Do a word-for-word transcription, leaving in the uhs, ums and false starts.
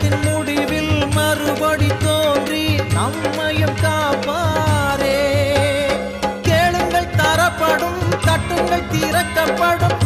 உலகின் முடிவில் மறுபடி தோன்றி நம்மையும் காப்பாரே. கேளுங்கள் தரப்படும், தட்டுங்கள் திறக்கப்படும்,